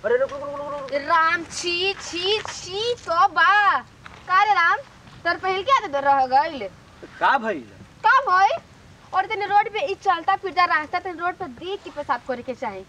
अरे रुक राम छी छी छी तो बा का रे राम तर पहल क्या दे रह गइल का भइल का भाई और तेने रोड पे ई चलता फिरता रास्ता तेने रोड पे देख के पेशाब करे के चाही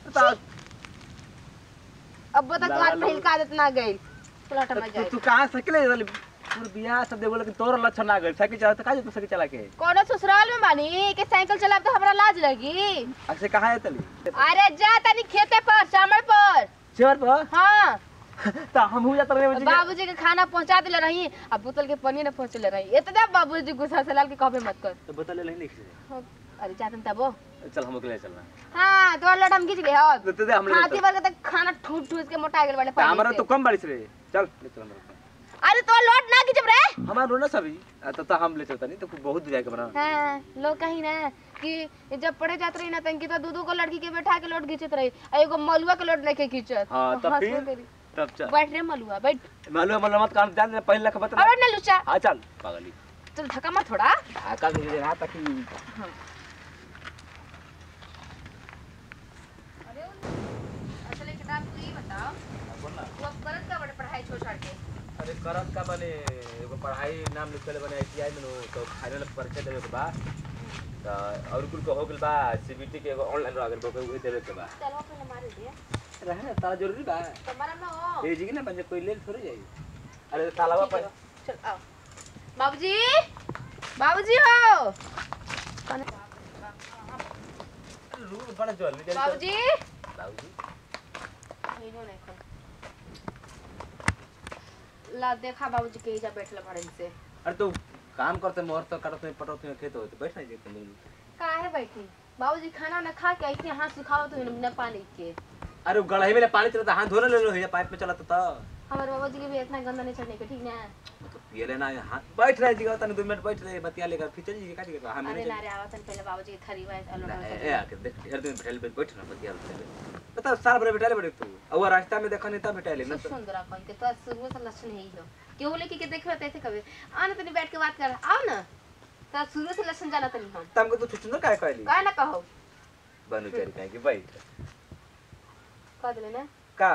अब बता तुम्हार पहल का आदत ना गइल चला टमा जाए तू कहां सकले पूरा बियाह सब देखो लेकिन तोर लक्षण ना गइल साइकिल चला त का तू साइकिल चला के कोनो ससुराल में बानी के साइकिल चलाब तो हमरा लाज लगी ऐसे कहां है तली अरे जा तनी खेते पर चामड़ पर चेवर पर हां त हमहू जात रहे बाबूजी के खाना पहुंचा देले रही अब बोतल के पानी न पहुंचले रही इतना बाबूजी गुस्सा से लाल के कहबे मत कर तो बोतल ले नहीं अरे जातन तबो चल हम अकेले चलना हां तो लट हम खींच ले अब तो दे हम ले हाथी वर्ग तक खाना ठूस ठूस के मोटा गेल वाले हमरा तो कम बारिश रे चल ले चल हमरा अरे तो लोट ना खींचब रे हमार रोना सभी तो हम ले चलता नहीं तो बहुत दूर जाके बना हां लोग कहीं ना कि जब पढ़े जात रही ना तंकी तो दूधू को लड़की के बैठा के लोट खींचत रही एगो मलुआ के लोट नहीं के खींचत हां तब फिर तब चल बैठ रे मलुआ बैठ मलुआ मत काम जान पहले लख बता अरे ना लुचा हां चल पागली चल धक्का मत थोड़ा का दे रहा ताकि हां अरे असल एक किताब तू ही बताओ बोल ना वो करत का बड़े पढ़ाई छोड़ छाड़ के अरे करत का बने एगो पढ़ाई नाम लिखले बने आईटीआई में तो फाइनल परीक्षा देवे के बाद तो और कुल को हो गेल बा सीबीटी के एगो ऑनलाइन रह गेल बा ओही देवे के बा चलो पहले मारे दे रहे ताला जरूरी बा तुम्हारा ना हो ए जी के ना बंजे कोई ले थोड़ी जाई अरे तालाबा पर चल आओ बाबूजी बाबूजी हो रूम बड़ा जल्दी बाबूजी बाबूजी इनो नहीं खा ला देखा बाबूजी के जा बैठले पड़े से अरे तो काम करते मोहर तो करते पटोते खेत होते बैठ नहीं जेते मिल काहे बैठी बाबूजी खाना ना खा के ऐसे हाथ सुखाओ तो न पानी के अरे गड़ाई में पानी चलता हाथ धोने ले लो ये पाइप में चला तो हमारे बाबूजी के भी इतना गंदा नहीं चढ़ने के ठीक ना तो पिए लेना हाथ बैठ रहे जी तने 2 मिनट बैठ रहे बतिया लेकर फिर चल जी का जी हम अरे ना रे आवतन पहले बाबूजी के थरी वाइस अलोड़ा ए आके देख हर दिन बैठल बैठ ना बतिया पता साल भर बैठले बड़े तू और रास्ता में देखा नहीं तब बैठले ना सुंदर अपन के तो शुरू से लक्षण है ही हो केहू लेके के देखबे त ऐसे कबे आना तनी बैठ के बात कर आओ ना त शुरू से लक्षण जाना तनी हम तुमको तो सुंदर काहे कहली का ना कहो बनु चल काहे कि बैठ कह देले ना का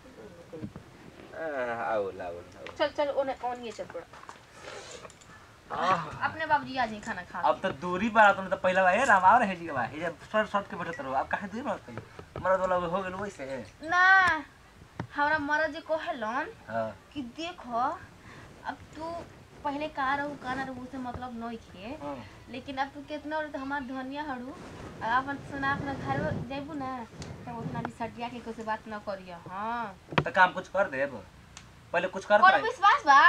आओ लाओ चल चल ओने ओनिए चल पड़ा अपने बाबूजी आज ही खाना खा अब तो दूरी पर तुम तो पहला है राम आ रहे जी के बा ये शॉर्ट शॉर्ट के बैठत रहो अब काहे दूर बात कही मरद वाला हो गेल वैसे ना हमरा मरद जी कहेलन हां कि देखो अब तू पहले का रहू का ना रहू से मतलब नहीं थे लेकिन अब तू कितना और हमार धनिया हड़ू अपन सुना अपना घर जेबू ना तो उतना भी सटिया के कोई से बात ना करियो हां तो काम कुछ कर दे पहले कुछ कर और विश्वास बा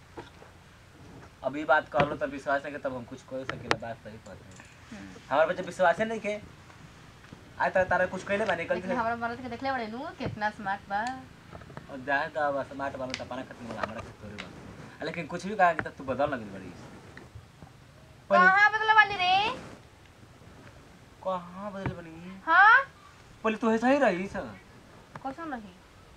अभी बात कर लो तब विश्वास है कि तब हम कुछ कर सकेला बात सही बात है हमारे बच्चे विश्वास नहीं के आज तक तारा कुछ कहले बानी कल हमरा मरद के देखले बड़े नु कितना स्मार्ट बा और जाए तो बस स्मार्ट बनो त पाना खत्म होला हमरा के तोरे बा लेकिन कुछ भी कहा कि तू बदल लगी बड़ी कहां बदल वाली रे कहां बदल बनी हां पहले तो ऐसा ही रही सब कैसा नहीं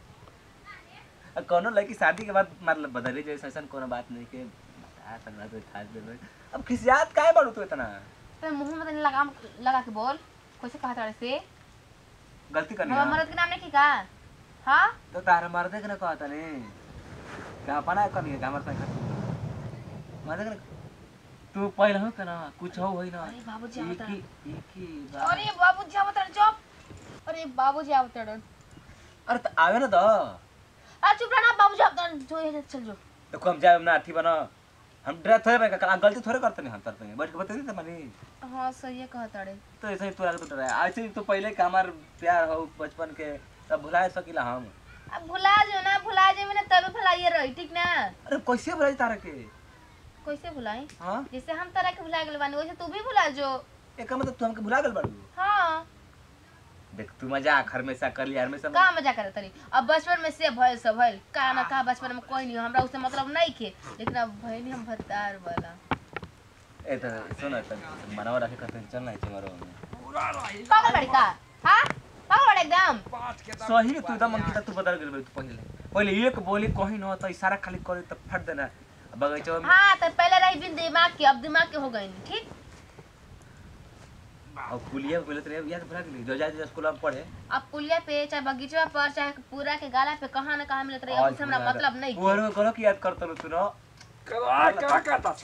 कोनो लड़की शादी के बाद मतलब बदले जैसे ऐसा कोनो बात नहीं के आ सकना तो खास दे अब खिसियात काहे बड़ू तू इतना तो मुंह में लगा के बोल कैसे कहा तारे से गलती करनी हम मर्द के नाम नहीं का हां तो तारा मर्द के ना कहता नहीं क्या अपना करनी है हमारे साथ मर्द के तू पहले हो ना कुछ हो होई ना अरे बाबूजी आवता एक ही अरे बाबूजी आवता चुप अरे बाबूजी आवता अरे तो आवे ना तो आ चुप रहना बाबूजी आवता जो ये चल जो तो हम जाए ना अथी बना हम ड्रेस थोड़े गलती थोड़े करते नहीं हम करते हैं बैठ के बता दी मनी हां सही है कहता रे तो ऐसे ही तोरा तो डरा ऐसे ही तो पहले का हमार प्यार हो बचपन के सब भुला सकिला हम अब भुला जो ना भुला जे मैंने तब भुलाइए रही ठीक ना अरे कैसे भुलाई तारा के कैसे भुलाई हां जैसे हम तारा के भुला गेल बानी वैसे तू भी भुला जो एक मतलब तू हमके भुला गेल बाड़ू हां देख तू मजाक हमेशा कर लिया हमेशा का मजा करे तनी अब बचपन में से भइल सब भइल का ना का बचपन में कोई नहीं हमरा उससे मतलब नहीं के लेकिन अब भइल हम भतार वाला ए त सुन त मनवा रखे कते चल नहीं तुम्हारो पागल बड़ी का हां पागल बड़ी एकदम सही तू एकदम अंकिता तू बदल गेल तू पहले एक बोली कहीं न तो इशारा खाली करे त फट देना बगैचा में हां तो पहले रही बिन दिमाग के अब दिमाग के हो गई ठीक और पुलिया बोले रे याद भरा गेली जो जाए स्कूल में पढ़े अब पुलिया पे चाहे बगीचा पर चाहे पूरा के गाला पे कहां ना कहां मिलत रहे उससे हमरा मतलब नहीं पूरा करो कि याद करत न सुनो का करता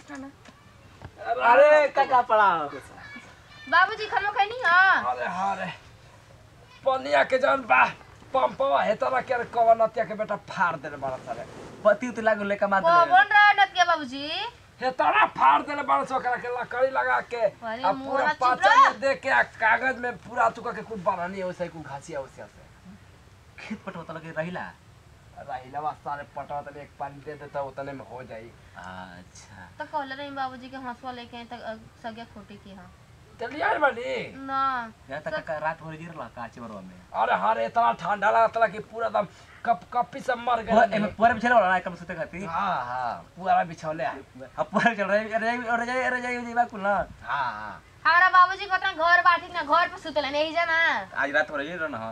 अरे काका पड़ा बाबूजी खानो खैनी हां अरे हां रे पनिया के जन बा पंपवा है तोरा के कवनतिया के बेटा फाड़ देले बड़ा सारे पति उत लागो लेका मार वो दे बन रहा नत के बाबूजी हे तोरा फाड़ देले बड़ा सोकरा के लकड़ी लगा के अरे अब पूरा मोरा पाचा चिपरा। में दे के आ कागज में पूरा तुका के कुछ बनानी है उसे कुछ घासिया उसे से खेत पटवा लगे रहिला रहिला वास्ता रे पटवा तने एक पानी दे देता उतने में हो जाई अच्छा तो कहले नहीं बाबूजी के हंसवा लेके तक सगे खोटी की हां चलिए यार बड़ी ना या तक का रात हो गिरला काचे बरवा में अरे हां रे इतना ठंडा लगा कि पूरा एकदम कपी से मर वो गए एमे पूरा बिछले वाला एकदम सुते खाती हां हां पूरा बिछौले है अब पूरा चल रहा है अरे जाई जीवा कुल ना हां हां हमारा बाबूजी को तना घर बाठी ना घर पे सुतले नहीं जाना आज रात हो रही है ना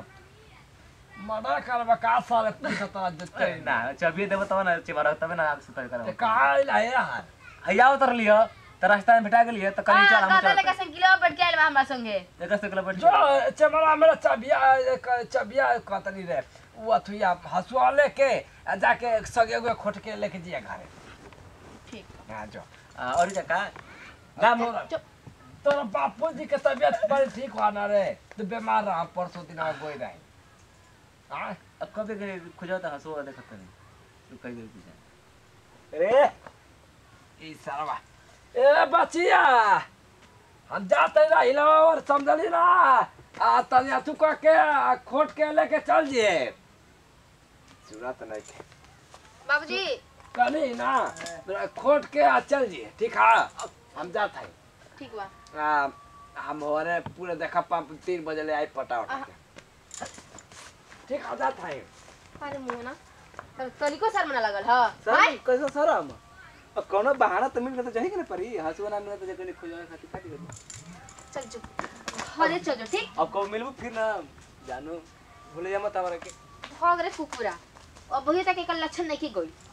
मना करबा का सारे पैसा तोरा देते ना चबिए देबो तब ना चिमारा तब ना सुते कर कहाँ आइला है यार आया उतर लियो त रास्ता में भेटा गेलिए त कनी चल हम गादा चल लेके संगिलो बैठ के आइल हमरा संगे देखा सकला बैठ जो चमड़ा मेरा चबिया कतनी रे वो अथुया हसुआ लेके जाके सगे हुए खोट के लेके जिया घरे ठीक हां जो और का गाम तोरा बापू जी के तबीयत बड़ी ठीक हुआ ना रे तू बीमार रहा परसों दिन गोई रही हां अब कब के खुजा त हसो देखत नहीं तू कह दे पीछे अरे ई सारा ए बचिया हम जाते रहिला और समझली ना आ तनिया तू का के खोट के लेके चल जिए सूरत नहीं थे बाबूजी कनी ना खोट के आ चल जिए ठीक है हम जाते हैं ठीक बा हम होरे पूरे देखा 3 बजे ले आई पटा उठा के ठीक है जाते हैं अरे मुंह ना तनिको शर्म ना लगल ह सर कैसा शरम अब कोनो बहाना त मिल त चाहिए कि ना परी हसुआ ना मिल त जकनी खोजा खाती काटी दे चल चुप अरे चल ठीक अब कब मिलबू फिर ना जानू भूले जा मत हमरा के भाग रे कुकुरा अब वही तक एक लक्षण नहीं की गई